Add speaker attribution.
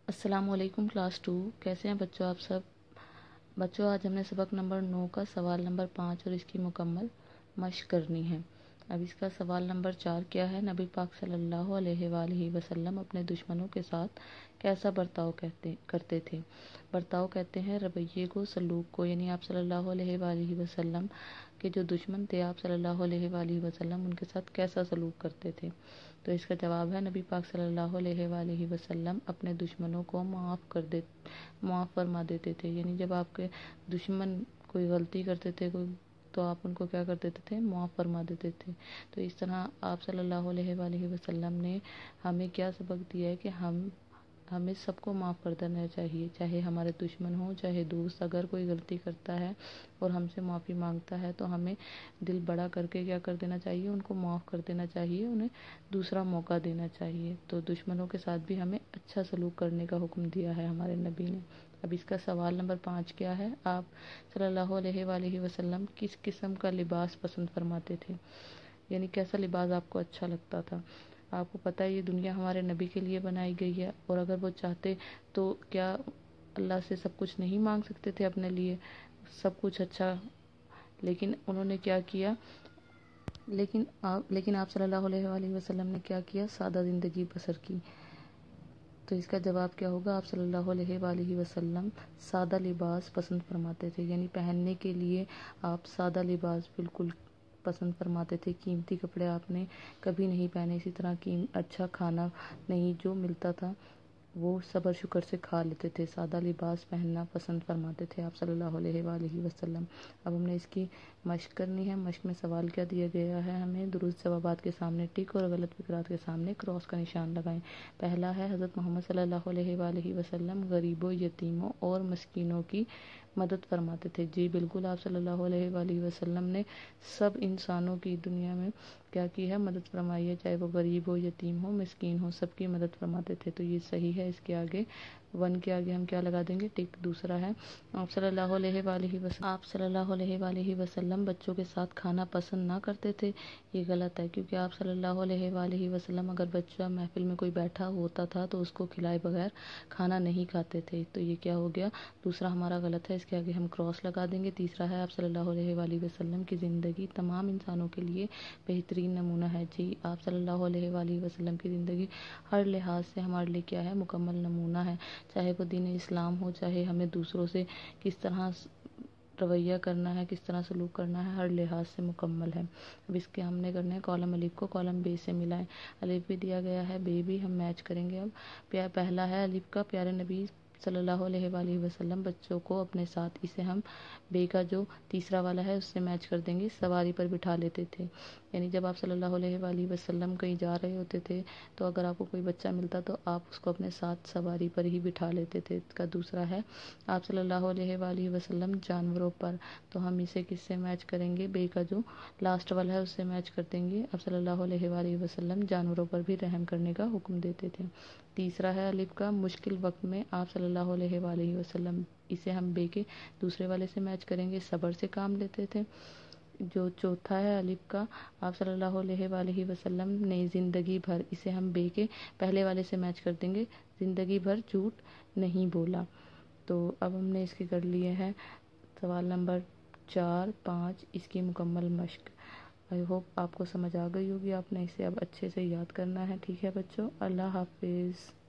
Speaker 1: अस्सलाम वालेकुम क्लास 2। कैसे हैं बच्चों आप सब। बच्चों आज हमने सबक नंबर 9 का सवाल नंबर 5 और इसकी मुकम्मल मश्क करनी है। अब इसका सवाल नंबर 4 क्या है। नबी पाक सल्लल्लाहु अलैहि वसल्लम अपने दुश्मनों के साथ कैसा बर्ताव करते थे। बर्ताव कहते हैं रवैये को, सलूक को, यानी आप सल्लल्लाहु अलैहि वसल्लम के जो दुश्मन थे आप सल्लल्लाहु अलैहि वसल्लम उनके साथ कैसा सलूक करते थे। तो इसका जवाब है नबी पाक सल्लल्लाहु अलैहि वसल्लम अपने दुश्मनों को माफ़ फरमा देते थे। यानी जब आपके दुश्मन कोई गलती करते थे तो आप उनको क्या कर देते थे, माफ़ फरमा देते थे। तो इस तरह आप सल्लल्लाहु अलैहि वसल्लम ने हमें क्या सबक दिया है कि हमें सबको माफ़ कर देना चाहिए, चाहे हमारे दुश्मन हो चाहे दोस्त। अगर कोई गलती करता है और हमसे माफ़ी मांगता है तो हमें दिल बड़ा करके क्या कर देना चाहिए, उनको माफ़ कर देना चाहिए, उन्हें दूसरा मौका देना चाहिए। तो दुश्मनों के साथ भी हमें अच्छा सलूक करने का हुक्म दिया है हमारे नबी ने। अब इसका सवाल नंबर 5 क्या है। आप सल्लल्लाहु अलैहि वसल्लम किस किस्म का लिबास पसंद फरमाते थे, यानी कैसा लिबास आपको अच्छा लगता था। आपको पता है ये दुनिया हमारे नबी के लिए बनाई गई है, और अगर वो चाहते तो क्या अल्लाह से सब कुछ नहीं मांग सकते थे अपने लिए, सब कुछ अच्छा। लेकिन उन्होंने क्या किया, लेकिन आप सल्लल्लाहु अलैहि वसल्लम ने क्या किया, सादा ज़िंदगी बसर की। तो इसका जवाब क्या होगा, आप सल्लल्लाहु अलैहि वसल्लम सादा लिबास पसंद फरमाते थे, यानी पहनने के लिए आप सादा लिबास बिल्कुल पसंद फरमाते थे। कीमती कपड़े आपने कभी नहीं पहने, इसी तरह की अच्छा खाना नहीं, जो मिलता था वो सब्र शुक्र से खा लेते थे। सादा लिबास पहनना पसंद फरमाते थे आप सल्लल्लाहु अलैहि वसल्लम। अब हमने इसकी मश्क करनी है। मश्क में सवाल क्या दिया गया है हमें, दुरुस्त जवाबात के सामने टिक और गलत फिक्रात के सामने क्रॉस का निशान लगाएं। पहला है हज़रत मोहम्मद सल्लल्लाहु अलैहि वसल्लम गरीबों, यतीमों और मस्कीनों की मदद फरमाते थे। जी बिल्कुल, आप सल्लल्लाहु अलैहि वसल्लम ने सब इंसानों की दुनिया में क्या की है, मदद फरमाई है, चाहे वो गरीब हो, यतीम हो, मिस्कीन हो, सबकी मदद फरमाते थे। तो ये सही है। इसके आगे 1 के आगे हम क्या लगा देंगे, टिक। दूसरा है आप सल्लल्लाहु अलैहि वसल्लम बच्चों के साथ खाना पसंद ना करते थे। ये गलत है, क्योंकि आप सल्लल्लाहु अलैहि वसल्लम अगर बच्चा महफिल में कोई बैठा होता था तो उसको खिलाए बगैर खाना नहीं खाते थे। तो ये क्या हो गया, दूसरा हमारा गलत है। इसके आगे हम क्रॉस लगा देंगे। तीसरा है आप सल्लल्लाहु अलैहि वसल्लम की ज़िंदगी तमाम इंसानों के लिए बेहतरीन नमूना है। जी, आप सल्लल्लाहु अलैहि वसल्लम की ज़िंदगी हर लिहाज से हमारे लिए क्या है, मुकम्मल नमूना है। चाहे वो दीन इस्लाम हो, चाहे हमें दूसरों से किस तरह रवैया करना है, किस तरह सलूक करना है, हर लिहाज से मुकम्मल है। अब इसके हमने करने हैं कॉलम अलिफ को कॉलम बे से मिलाएं। अलिफ भी दिया गया है, बे भी हम मैच करेंगे। अब पहला है अलिफ का, प्यारे नबी सल्लल्लाहु अलैहि वसल्लम बच्चों को अपने साथ, इसे हम बे का जो तीसरा वाला है उससे मैच कर देंगे, सवारी पर बिठा लेते थे। यानी जब आप सल्लल्लाहु अलैहि वसल्लम कहीं जा रहे होते थे तो अगर आपको कोई बच्चा मिलता तो आप उसको अपने साथ सवारी पर ही बिठा लेते थे। इसका दूसरा है आप सल्लल्लाहु अलैहि वसल्लम जानवरों पर, तो हम इसे किससे मैच करेंगे, बे का जो लास्ट वाला है उससे मैच कर देंगे। आप सल्लल्लाहु अलैहि वसल्लम जानवरों पर भी रहम करने का हुक्म देते थे। तीसरा है अलिफ का, मुश्किल वक्त में आप सल्लल्लाहु अलैहि वसल्लम, इसे हम बे के दूसरे वाले से मैच करेंगे, सब्र से काम लेते थे। जो चौथा है अलिफ का, आप सल्लल्लाहु अलैहि वसल्लम ने ज़िंदगी भर, इसे हम बे के पहले वाले से मैच कर देंगे, ज़िंदगी भर झूठ नहीं बोला। तो अब हमने इसके कर लिए हैं सवाल नंबर 4, 5 इसकी मुकम्मल मश्क। आई होप आपको समझ आ गई होगी। आपने इसे अब अच्छे से याद करना है। ठीक है बच्चों, अल्लाह हाफिज़।